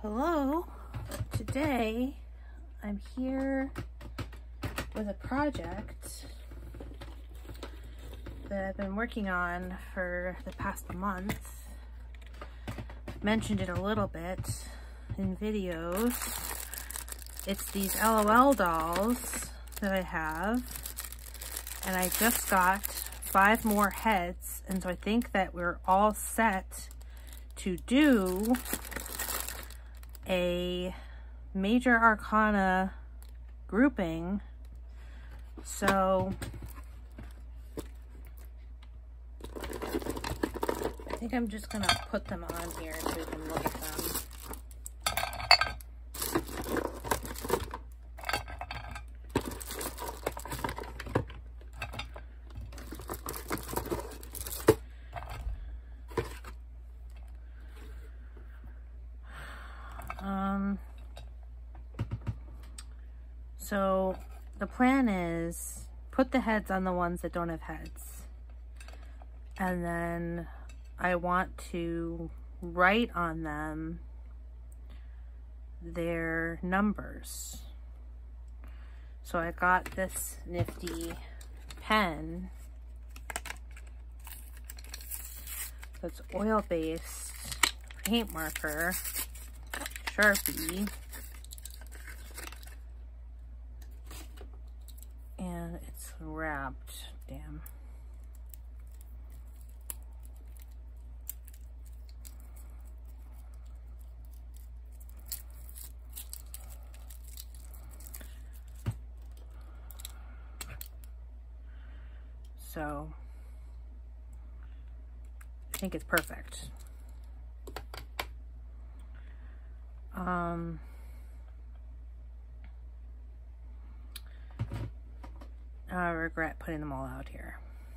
Hello, today I'm here with a project that I've been working on for the past month. Mentioned it a little bit in videos. It's these LOL dolls that I have, and I just got 5 more heads, and so I think that we're all set to do a major arcana grouping. So I think I'm just gonna put them on here so we can look at them. So the plan is put the heads on the ones that don't have heads, and then I want to write on them their numbers. So I got this nifty pen that's oil-based paint marker, Sharpie, and it's wrapped, damn. So I think it's perfect. I regret putting them all out here.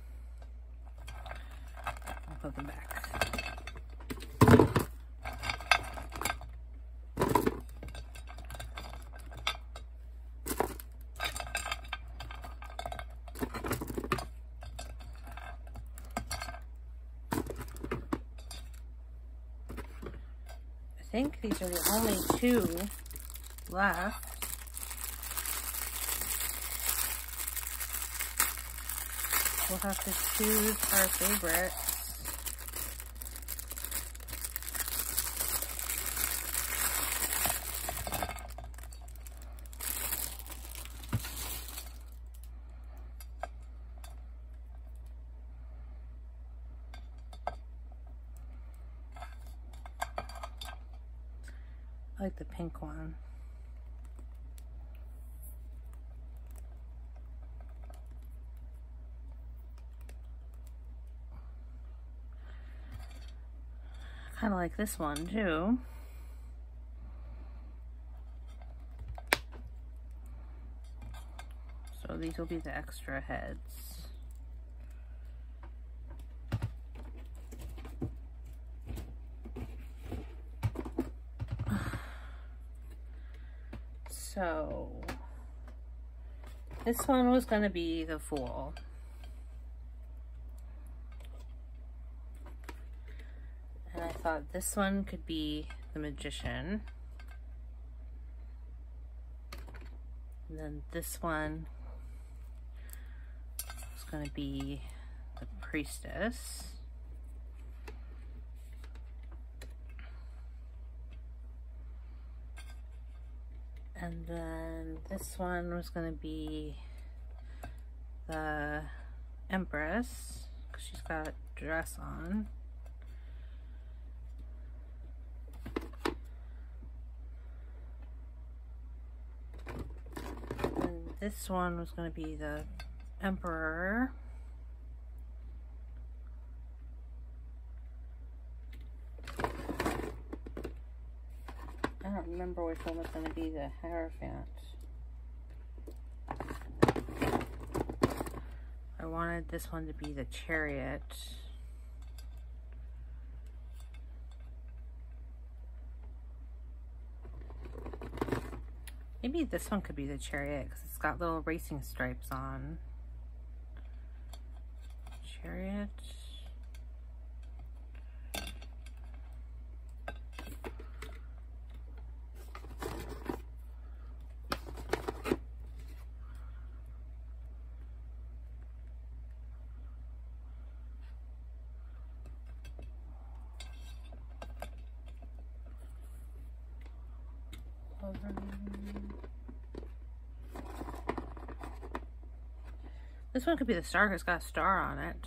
I'll put them back. I think these are the only 2 left. We'll have to choose our favorites. I like the pink one. Kind of like this one too. So these will be the extra heads. So this one was going to be the Fool. And I thought this one could be the Magician. And then this one is going to be the Priestess. And then this one was going to be the Empress, because she's got a dress on. And this one was going to be the Emperor. I don't remember which one was going to be the Hierophant. I wanted this one to be the Chariot. Maybe this one could be the Chariot because it's got little racing stripes on. Chariot. This one could be the star because it's got a star on it.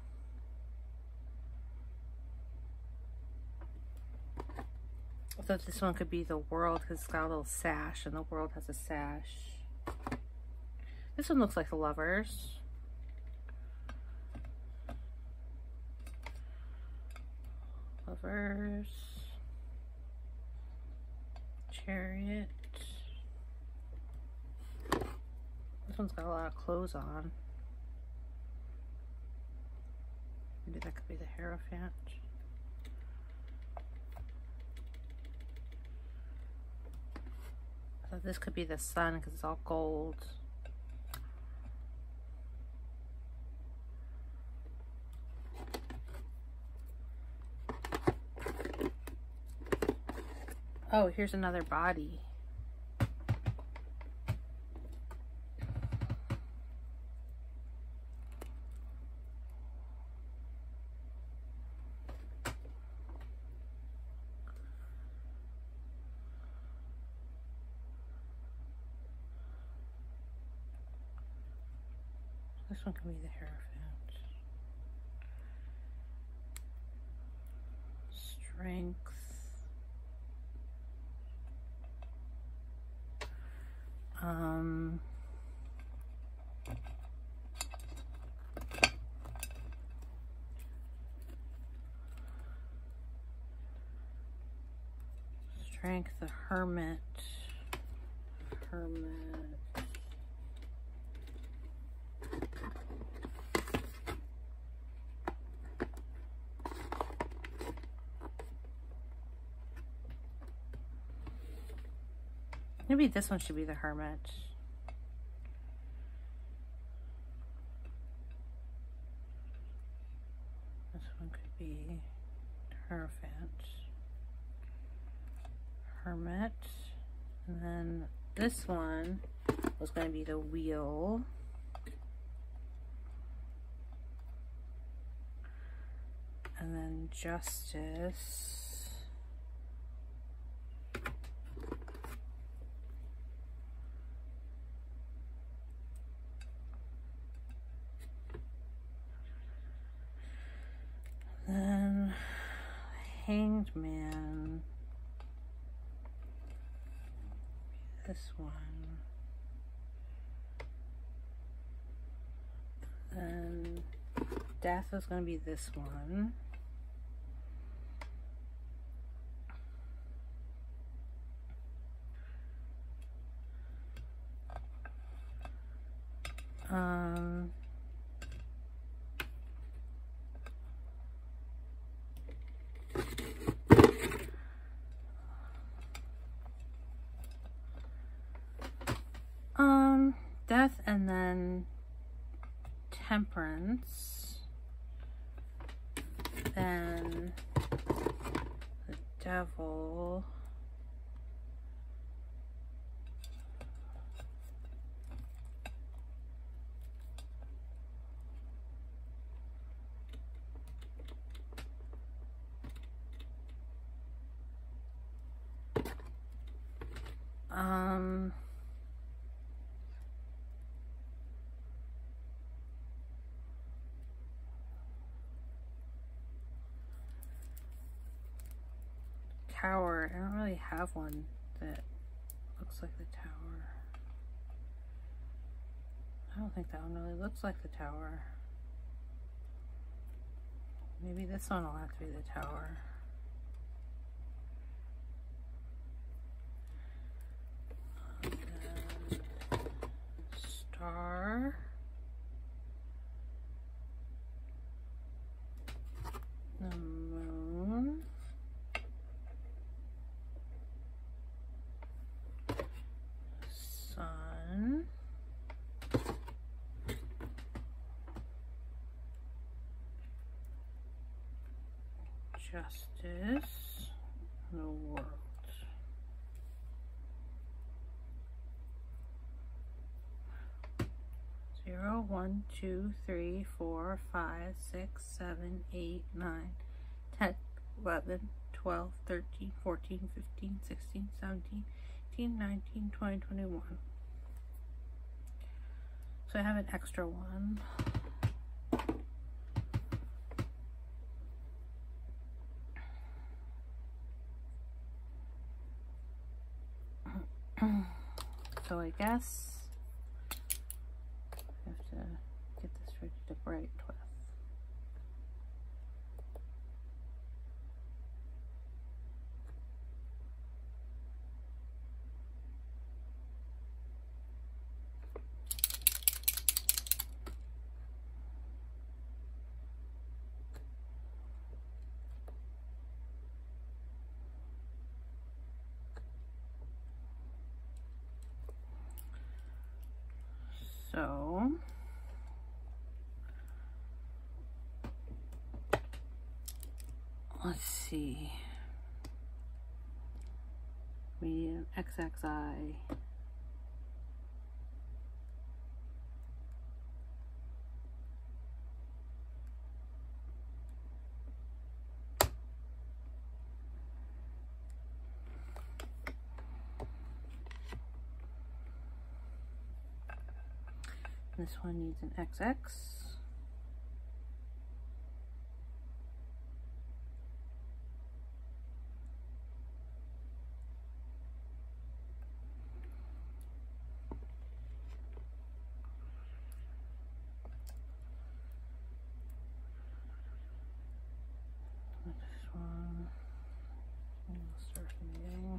I thought this one could be the world because it's got a little sash and the world has a sash. This one looks like the lovers. Lovers. Chariot. This one's got a lot of clothes on. Maybe that could be the Hierophant. So this could be the sun because it's all gold. Oh, here's another body. This one can be the Hierophant. Strength. Strength, the Hermit. Maybe this one should be the Hermit. This one could be Hierophant. Hermit. And then this one was going to be the Wheel. And then Justice. Then Hanged Man. This one. And Death is going to be this one. Death and then Temperance, then the Devil, Tower. I don't really have one that looks like the Tower. I don't think that one really looks like the Tower. Maybe this one will have to be the Tower. And then Star. The Moon. Sun. Justice. The World. Zero, 1, 2, 3, 4, 5, 6, 7, 8, 9, 10, 11, 12, 13, 14, 15, 16, 17, 18, 19, 20, 21. So I have an extra one. So I guess I have to get this ready to write with. So let's see. We need an XXI. This one needs an XX. This one, we'll start from the beginning.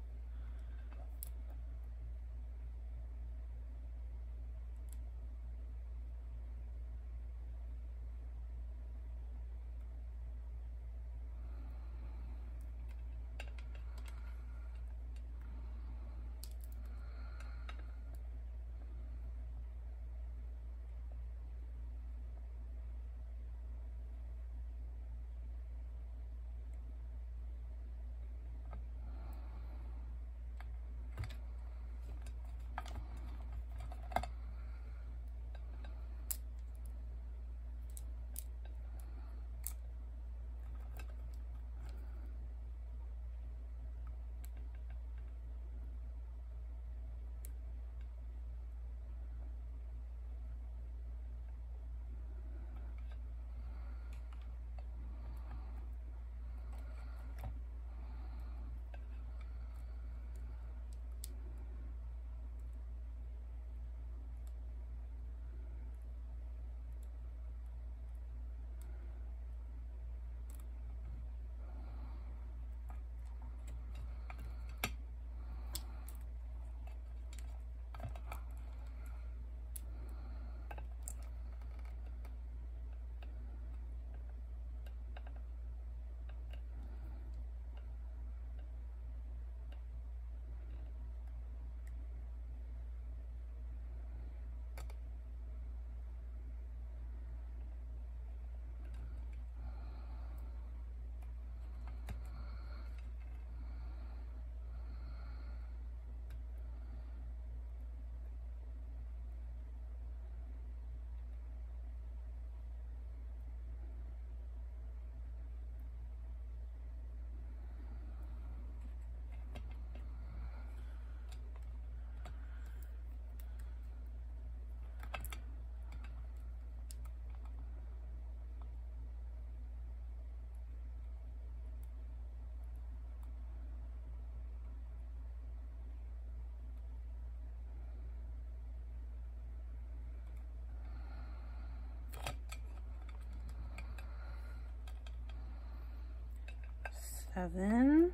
Seven.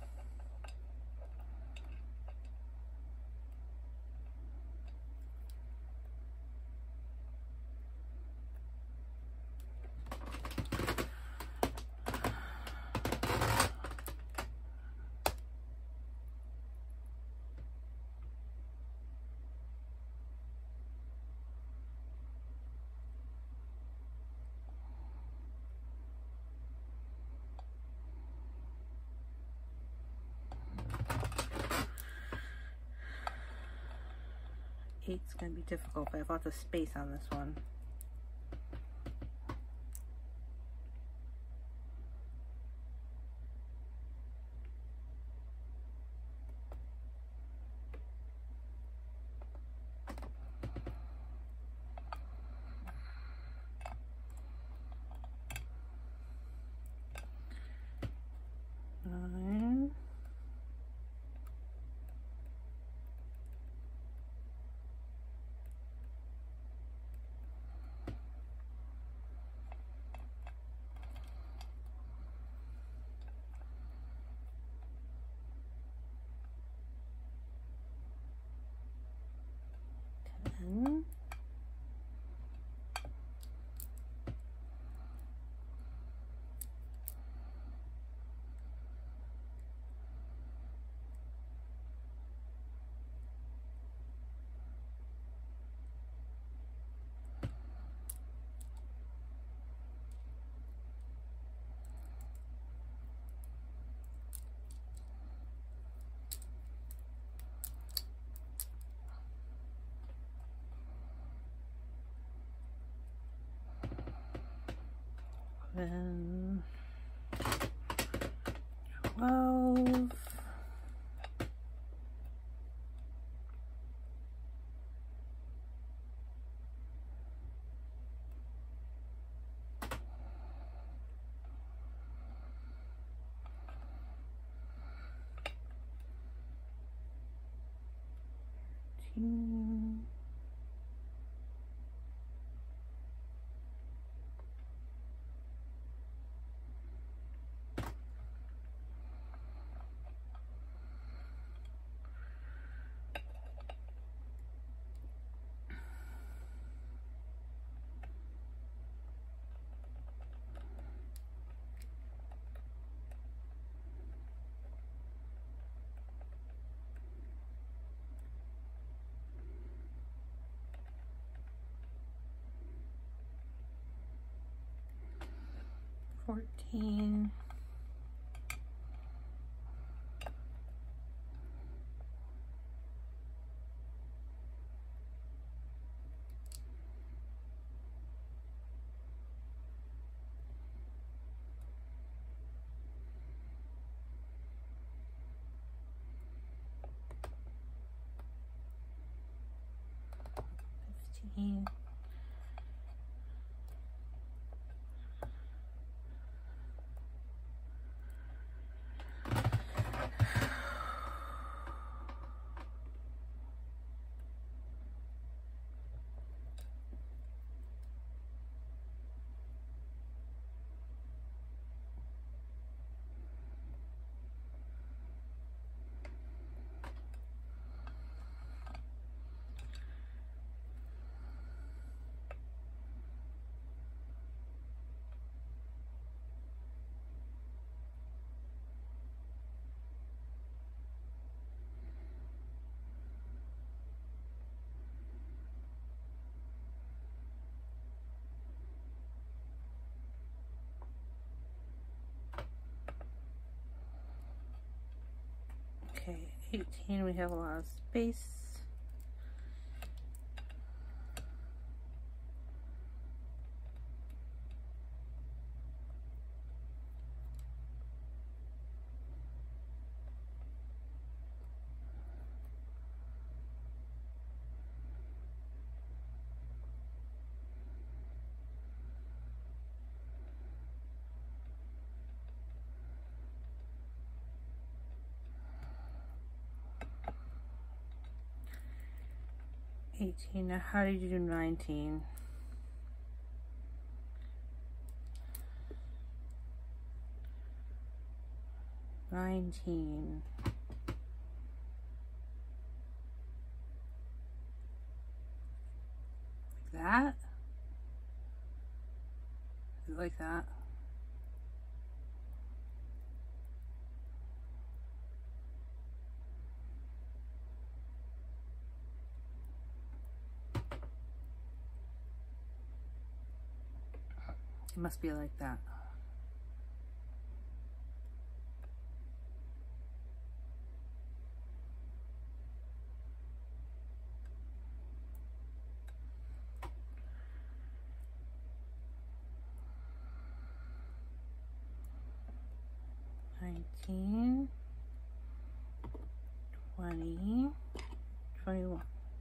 Eight's gonna be difficult, but I have lots of space on this one. 9. Ten. 11, 12, 13, 14, 15, 18, we have a lot of space. 18, now how did you do 19? 19. Like that? Is it like that? It must be like that. $19, $20, $21.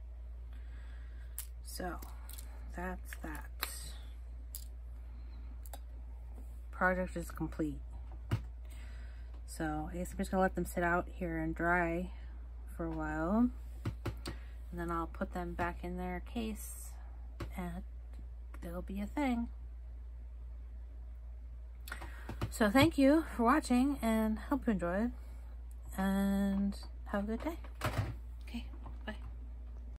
So that's that. Project is complete. So I guess I'm just gonna let them sit out here and dry for a while. And then I'll put them back in their case and they'll be a thing. So thank you for watching and hope you enjoyed and have a good day.